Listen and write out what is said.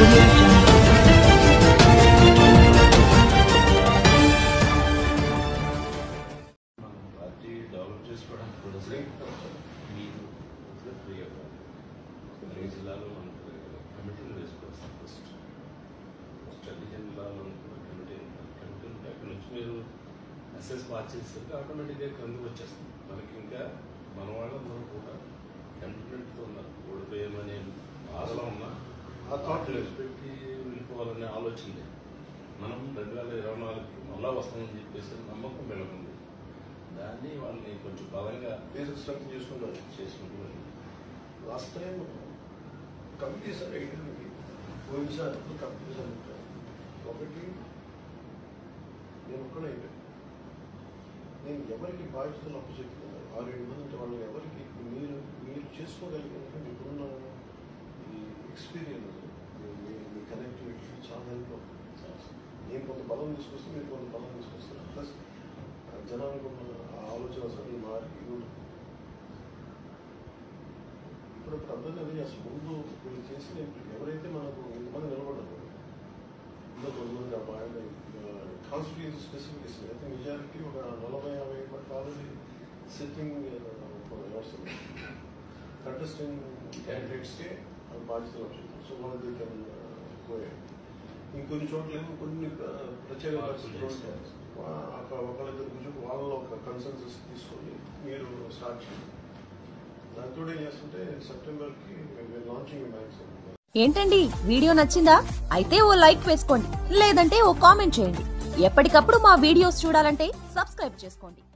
Audio Jungle. Party develop చేసుకోవడానికి కూడా మీరు ఫ్రీ అవ్వాలి. అన్ని జిల్లాలో మనకు కమిటీలు వేసుకోవచ్చు. ఫస్ట్ అన్ని జిల్లాలో కమిటీ ఉంటే అక్కడ నుంచి మీరు అసెస్ మార్చేసరికి ఆటోమేటిక్గా క్రిందకు వచ్చేస్తుంది. మనకి ఇంకా మన వాళ్ళందరూ కూడా కంటెంట్తో ఉన్నారు. ఓడిపోయామనే ఆశలో ఉన్నా ఆ థాట్ పెట్టి వెళ్ళిపోవాలనే ఆలోచన లేదు. మనం 2024కి మళ్ళా వస్తామని చెప్పేసి నమ్మకం వెళ్తుంది. దాన్ని వాళ్ళని కొంచెం బలంగా స్ట్రక్చర్ చేసుకుంటున్నారు. లాస్ట్ టైం కమిటీస్ అనేవి పోయినసారి కమిటీస్ అంటే ఒకటి నేను ఒక్కడే నేను ఎవరికి బాధ్యతలు అప్పచెప్తున్నాను 6-7 మంది అంటే వాళ్ళు ఎవరికి మీరు చేసుకోగలిగినట్టు మీకున్న ఈ ఎక్స్పీరియన్స్ మీ కనెక్టివిటీ చాలా హెల్ప్ అవుతుంది. నేను కొంత బలం తీసుకొస్తే మీరు కొంత బలం తీసుకొస్తారు. ప్లస్ జనానికి ఉన్న ఆలోచన సరే మారి ఇప్పుడు అర్థం అది అసలు ముందు వీళ్ళు చేసిన ఎవరైతే మనకు ఇంతమంది నిలబడ్డారు ఇందులో కొంతమంది అమ్మాయి కాన్స్టిట్యూన్సీ స్పెసిఫికేషన్ అయితే మెజారిటీ ఒక 40-50 మంది ఆల్రెడీ సిట్టింగ్ వ్యవస్థలు కంటెస్టింగ్ క్యాండిడేట్స్కే బాధ్యతలు వచ్చింది. సో వాళ్ళకి పోయాయి. ఇంకొన్ని చోట్ల కొన్ని ప్రత్యేక పరిస్థితులు ఉంటాయి. ఒకళ్ళిద్దరు కూర్చొని వాళ్ళ ఒక కన్సెన్సస్ తీసుకొని మీరు స్టార్ట్ చేయండి. దాంతో ఏం చేస్తుంటే సెప్టెంబర్కి లాంచింగ్ మ్యాక్స్. ఏంటండి వీడియో నచ్చిందా? అయితే ఓ లైక్ వేసుకోండి, లేదంటే ఓ కామెంట్ చేయండి. ఎప్పటికప్పుడు మా వీడియోస్ చూడాలంటే సబ్స్క్రైబ్ చేసుకోండి.